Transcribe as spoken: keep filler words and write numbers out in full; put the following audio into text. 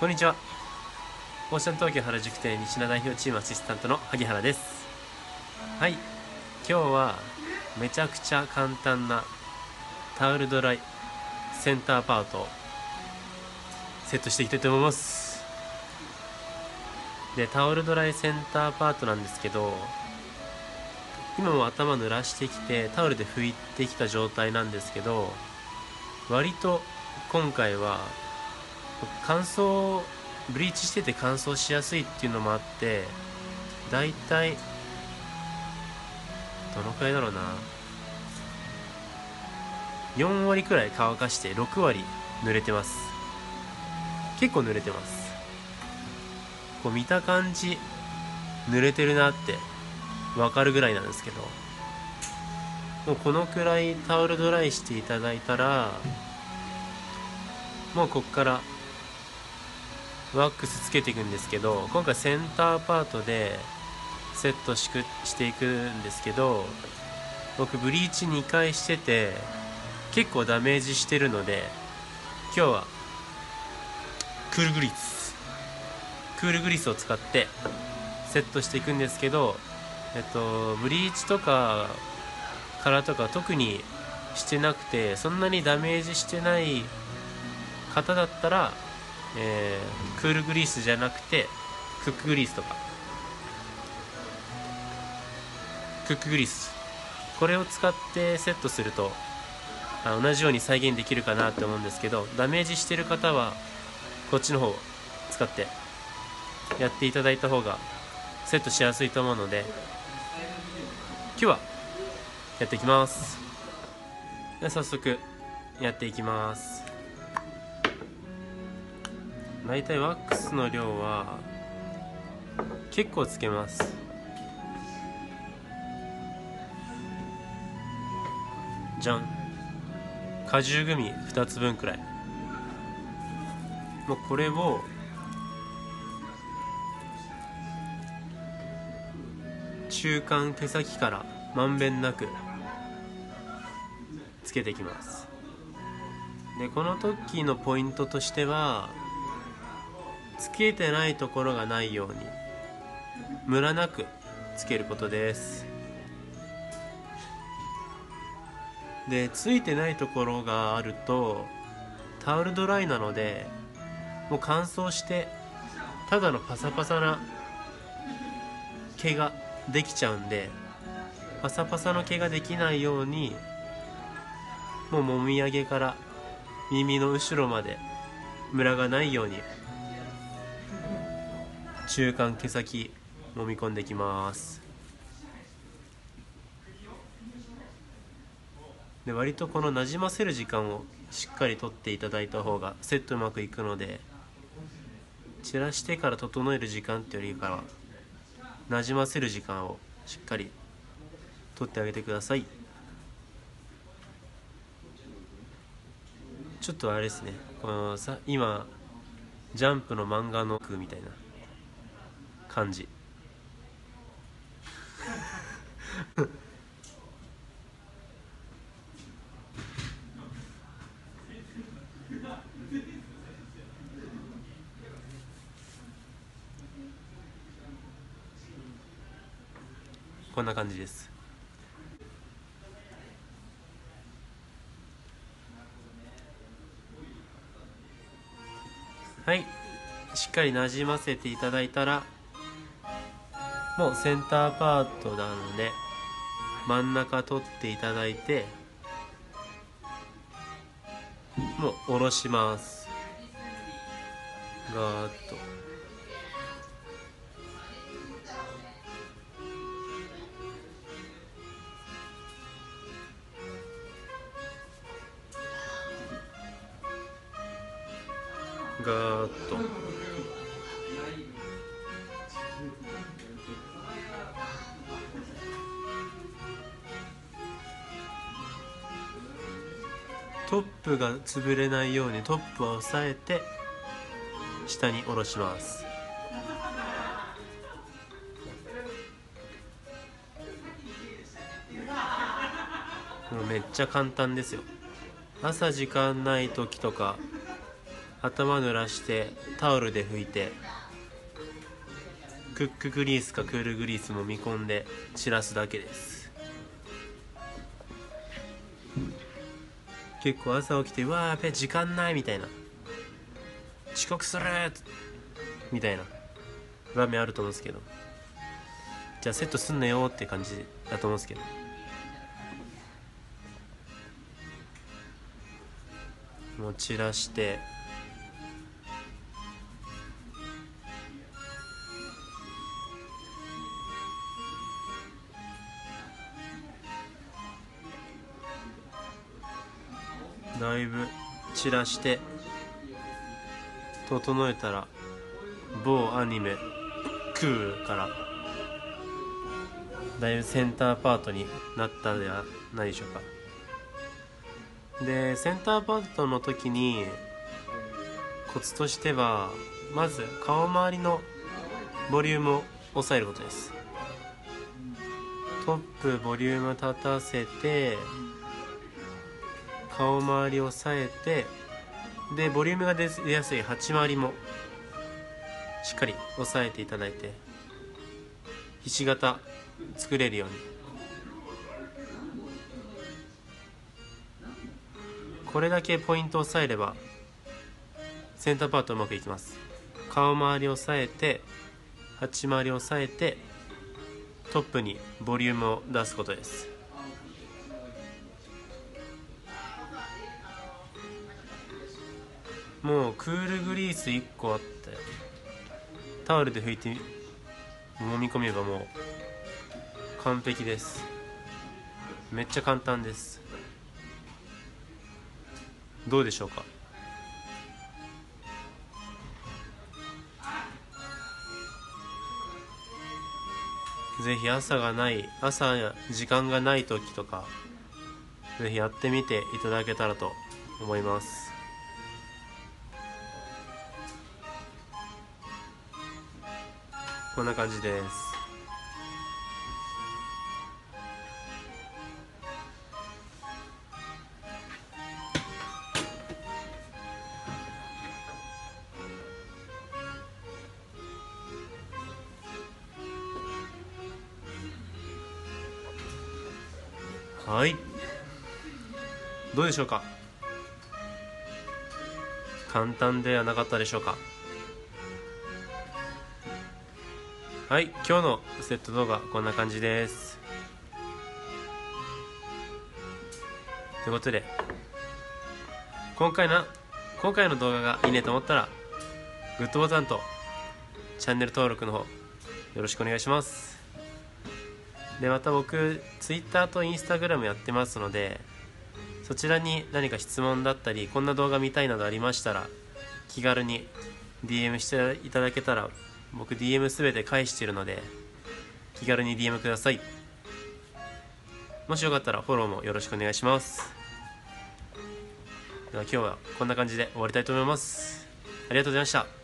こんにちは。オーシャン東京原宿店西名代表チームアシスタントの萩原です。はい、今日はめちゃくちゃ簡単なタオルドライセンターパートをセットしていきたいと思います。で、タオルドライセンターパートなんですけど、今も頭濡らしてきてタオルで拭いてきた状態なんですけど、割と今回は乾燥ブリーチしてて乾燥しやすいっていうのもあって、だいたいどのくらいだろうな、よんわりくらい乾かしてろくわり濡れてます。結構濡れてます。こう見た感じ濡れてるなってわかるぐらいなんですけど、もうこのくらいタオルドライしていただいたら、もうこっからワックスつけていくんですけど、今回センターパートでセットしくしていくんですけど、僕ブリーチにかいしてて結構ダメージしてるので、今日はクールグリスクールグリスを使ってセットしていくんですけど、えっとブリーチとかカラーとか特にしてなくて、そんなにダメージしてない方だったら、えー、クールグリースじゃなくてクックグリースとかクックグリース、これを使ってセットするとあ同じように再現できるかなって思うんですけど、ダメージしてる方はこっちの方を使ってやっていただいた方がセットしやすいと思うので、今日はやっていきます。では早速やっていきます。だいたいワックスの量は結構つけます。じゃん、果汁グミふたつぶんくらい。もうこれを中間毛先からまんべんなくつけていきます。で、この時のポイントとしては、つけてないところがないようにムラなくつけることです。で、ついてないところがあるとタオルドライなのでもう乾燥してただのパサパサな毛ができちゃうんで、パサパサの毛ができないようにもうもみあげから耳の後ろまでムラがないように中間毛先揉み込んでいきます。で、割とこのなじませる時間をしっかりとっていただいた方がセットうまくいくので、散らしてから整える時間ってよりかはなじませる時間をしっかりとってあげてください。ちょっとあれですね、このさ今ジャンプの漫画の句みたいな感じこんな感じです。はい、しっかりなじませていただいたら、もうセンターパートなので真ん中取っていただいて、もう下ろします。ガーッとガーッとトップが潰れないようにトップを押さえて下に下ろします。もうめっちゃ簡単ですよ。朝時間ない時とか頭濡らしてタオルで拭いて、クックグリースかクールグリースも見込んで散らすだけです。結構朝起きて、うわーやべ時間ないみたいな、遅刻するみたいな場面あると思うんですけど、じゃあセットすんなよって感じだと思うんですけど、もう散らしてだいぶ散らして整えたら、某アニメクーからだいぶセンターパートになったではないでしょうか。でセンターパートの時にコツとしては、まず顔周りのボリュームを抑えることです。トップボリューム立たせて、顔周りを抑えて、でボリュームが出やすい鉢回りもしっかり押さえていただいて、ひし形作れるように。これだけポイントを押さえればセンターパートうまくいきます。顔周りを押さえて、鉢回りを押さえて、トップにボリュームを出すことです。もうクールグリースいっこあってタオルで拭いて揉み込めばもう完璧です。めっちゃ簡単です。どうでしょうか。ぜひ朝がない朝や時間がない時とか、ぜひやってみていただけたらと思います。こんな感じです。はい、どうでしょうか。簡単ではなかったでしょうか。はい、今日のセット動画こんな感じです。ということで、今回の今回の動画がいいねと思ったらグッドボタンとチャンネル登録の方よろしくお願いします。でまた僕 Twitter と Instagram やってますので、そちらに何か質問だったりこんな動画見たいなどありましたら気軽に ディーエム していただけたら、僕 ディーエム すべて返しているので気軽に ディーエム ください。もしよかったらフォローもよろしくお願いします。では今日はこんな感じで終わりたいと思います。ありがとうございました。